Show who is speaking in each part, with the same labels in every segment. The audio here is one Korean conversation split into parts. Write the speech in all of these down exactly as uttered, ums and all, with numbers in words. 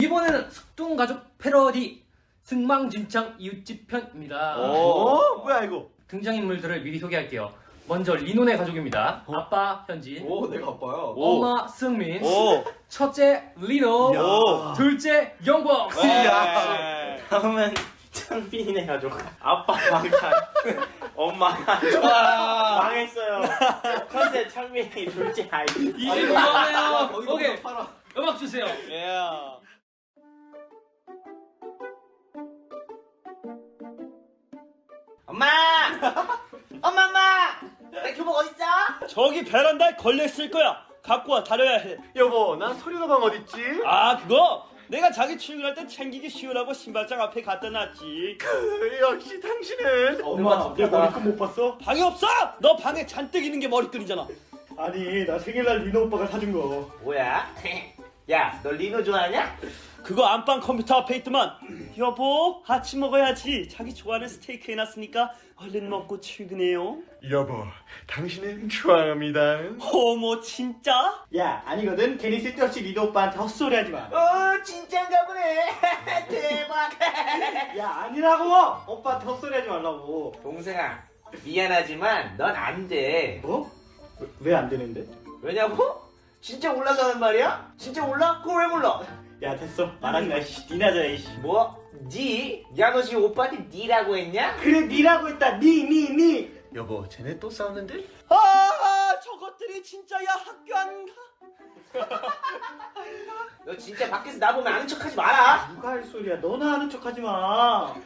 Speaker 1: 이번에는 숙동가족 패러디 승망진창 이웃집 편입니다.
Speaker 2: 오, 뭐야 이거?
Speaker 1: 등장인물들을 미리 소개할게요. 먼저 리노네 가족입니다. 어? 아빠 현진,
Speaker 2: 오, 내가 아빠야.
Speaker 1: 엄마 승민,
Speaker 2: 오.
Speaker 1: 첫째 리노,
Speaker 2: 오.
Speaker 1: 둘째 영범.
Speaker 3: 야. 다음은 창빈이네 가족. 아빠 망찬, 엄마 망했어요. 첫째 창빈이, 둘째 아이디.
Speaker 1: 이제 그만해요. 오케이, 음악 주세요.
Speaker 3: 예. 엄마! 엄마, 엄마! 내 교복 어딨어?
Speaker 4: 저기 베란다에 걸려있을 거야. 갖고 와, 다려야 해.
Speaker 2: 여보, 난 서류 가방 어딨지?
Speaker 4: 아, 그거? 내가 자기 출근할 때 챙기기 쉬우라고 신발장 앞에 갖다 놨지.
Speaker 2: 그, 역시 당신은.
Speaker 3: 엄마,
Speaker 2: 내 머리끈 못 봤어?
Speaker 4: 방에 없어? 너 방에 잔뜩 있는 게 머리끈이잖아.
Speaker 2: 아니, 나 생일날 리노 오빠가 사준 거.
Speaker 3: 뭐야? 야, 너 리노 좋아하냐?
Speaker 4: 그거 안방 컴퓨터 앞에 있더만. 여보, 아침 먹어야지. 자기 좋아하는 스테이크 해놨으니까 얼른 먹고 출근해요.
Speaker 2: 여보, 당신은 좋아합니다.
Speaker 4: 어머, 진짜?
Speaker 5: 야, 아니거든. 괜히 쓸데없이 리노 오빠한테 헛소리 하지 마.
Speaker 3: 어, 진짠가 보네. 대박.
Speaker 5: 야, 아니라고! 오빠한테 헛소리 하지 말라고.
Speaker 3: 동생아, 미안하지만 넌 안 돼.
Speaker 5: 뭐? 왜 안 되는데?
Speaker 3: 왜냐고? 진짜 몰라서 하는 말이야? 진짜 몰라? 그걸 왜 몰라?
Speaker 5: 야, 됐어. 말하지 마, 씨. 니나 자, 이씨.
Speaker 3: 뭐? 니? 야, 너 지금 오빠한테 니라고 했냐?
Speaker 5: 그래, 니라고 했다. 니, 니, 니.
Speaker 2: 여보, 쟤네 또 싸우는데?
Speaker 4: 아, 저것들이 진짜 야 학교 안 가.
Speaker 3: 너 진짜 밖에서 나보면 아는 척하지 마라.
Speaker 5: 누가 할 소리야. 너나 하는 척 하지 마.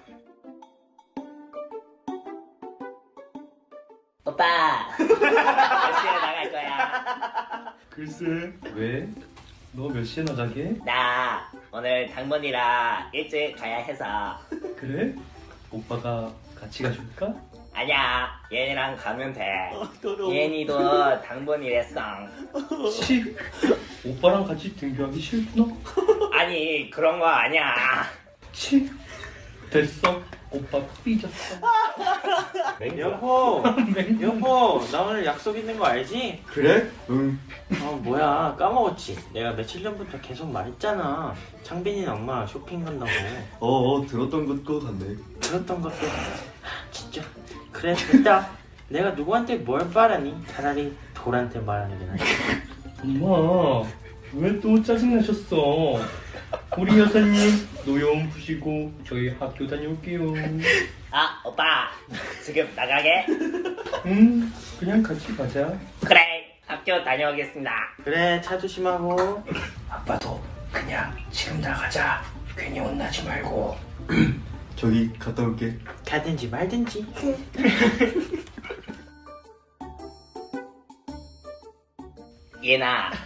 Speaker 3: 오빠, 몇 시에 나갈 거야?
Speaker 1: 글쎄, 왜? 너 몇 시에 나가게?
Speaker 3: 나 오늘 당번이라 일찍 가야 해서.
Speaker 1: 그래? 오빠가 같이 가줄까?
Speaker 3: 아니야, 얘네랑 가면 돼.
Speaker 4: 더러워.
Speaker 3: 얘니도 당번이랬어.
Speaker 1: 치, 오빠랑 같이 등교하기 싫구나?
Speaker 3: 아니, 그런 거 아니야.
Speaker 1: 치, 됐어. 오빠 삐졌어.
Speaker 3: 여보, 여보, 나 오늘 약속 있는 거 알지?
Speaker 2: 그래? 응.
Speaker 3: 어, 뭐야, 까먹었지? 내가 며칠 전부터 계속 말했잖아. 창빈이는 엄마 쇼핑 간다고.
Speaker 2: 어, 들었던 것도 같네.
Speaker 3: 들었던 것도 진짜. 그래, 됐다. 내가 누구한테 뭘 바라니? 차라리 돌한테 말하는 게 낫지.
Speaker 1: 엄마, 왜 또 짜증나셨어? 우리 여사님, 노여움 푸시고 저희 학교 다녀올게요.
Speaker 3: 아, 오빠, 지금 나가게?
Speaker 1: 응, 그냥 같이 가자.
Speaker 3: 그래, 학교 다녀오겠습니다. 그래, 차 조심하고.
Speaker 1: 아빠도 그냥 지금 나가자. 괜히 혼나지 말고.
Speaker 2: 저기 갔다 올게.
Speaker 3: 가든지 말든지. 얘나.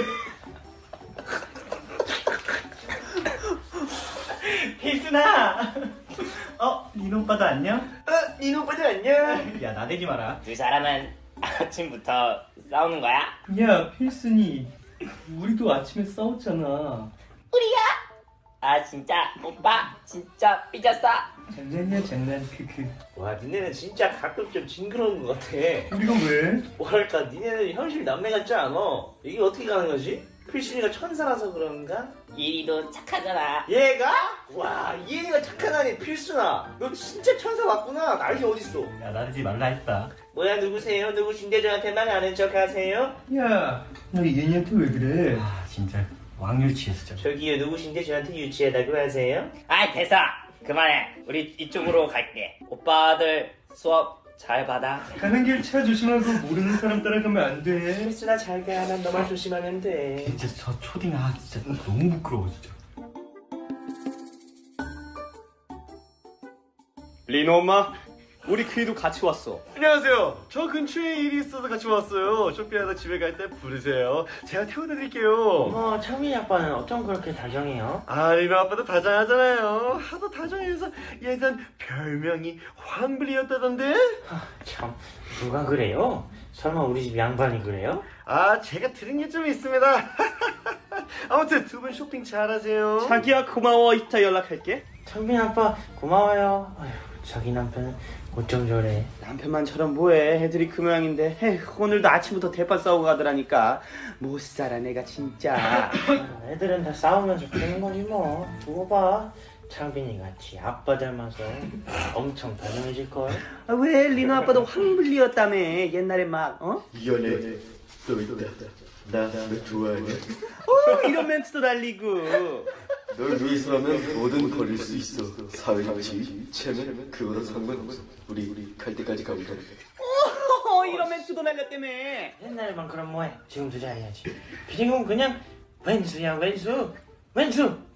Speaker 5: 필순아. 어, 리노 오빠도 안녕?
Speaker 3: 어, 니노 오빠들 안녕.
Speaker 5: 야, 나대지 마라.
Speaker 3: 두 사람은 아침부터 싸우는 거야?
Speaker 1: 야, 필순이, 우리도 아침에 싸웠잖아.
Speaker 3: 아, 진짜? 오빠 진짜 삐졌어?
Speaker 1: 장난이야, 장난. 크크.
Speaker 3: 와, 니네는 진짜 가끔 좀 징그러운 것 같아.
Speaker 1: 우리가 왜?
Speaker 3: 뭐랄까, 니네는 현실 남매 같지 않아. 이게 어떻게 가는 거지? 필순이가 천사라서 그런가? 이리도 착하잖아. 얘가? 와, 이혜리가 착하다니. 필순아, 너 진짜 천사 맞구나. 난리 어딨어.
Speaker 5: 야, 나대지 말라 했다.
Speaker 3: 뭐야, 누구세요? 누구신데 저한테 말 아는 척 하세요?
Speaker 1: 야, 너 얘네한테 왜 그래?
Speaker 5: 아, 진짜. 왕률치해, 진짜.
Speaker 3: 저기요, 누구신데 저한테 유치하다고 하세요? 아, 됐어. 그만해. 우리 이쪽으로 갈게. 오빠들 수업 잘 받아.
Speaker 1: 가는 길 차 조심하고 모르는 사람 따라가면 안 돼.
Speaker 3: 필순아, 잘 가. 난 너만 조심하면 돼.
Speaker 5: 진짜 저 초딩, 아, 진짜 너무 부끄러워, 진짜.
Speaker 4: 리노 엄마, 우리 그이도 같이 왔어.
Speaker 2: 안녕하세요. 저 근처에 일이 있어서 같이 왔어요. 쇼핑하다 집에 갈 때 부르세요. 제가 태워다 드릴게요.
Speaker 3: 어머, 창민이 아빠는 어쩜 그렇게 다정해요?
Speaker 2: 아, 리노 아빠도 다정하잖아요. 하도 다정해서 예전 별명이 황블리였다던데?
Speaker 3: 참, 누가 그래요? 설마 우리 집 양반이 그래요?
Speaker 2: 아, 제가 들은 게 좀 있습니다. 아무튼 두 분 쇼핑 잘하세요.
Speaker 4: 자기야, 고마워. 이따 연락할게.
Speaker 3: 창빈 아빠 고마워요. 아휴, 자기 남편은 어쩜 저래?
Speaker 4: 남편만처럼 뭐해. 애들이 그 모양인데. 에휴, 오늘도 아침부터 대파 싸우고 가더라니까. 못 살아 내가 진짜.
Speaker 3: 애들은 다 싸우면서 그러는 거지 뭐. 두고 봐. 창빈이 같이 아빠 닮아서 엄청 다정해질걸.
Speaker 4: 아, 왜 리노 아빠도 황불리였다며. 옛날에 막 어?
Speaker 2: 이 연애 또 있다. 나 너 좋아하냐?
Speaker 4: 어, 이런 멘트도 달리고.
Speaker 2: 널 위해서라면 뭐든 버릴 수 있어. 사회지, 체면, 그거랑 상관없어. 우리 우리 갈 때까지 가보자.
Speaker 4: 어, 이런 멘트도 날렸다며.
Speaker 3: 옛날만큼 뭐해? 지금도 잘해야지. 그리고 그냥 왼수야 왼수 왼수.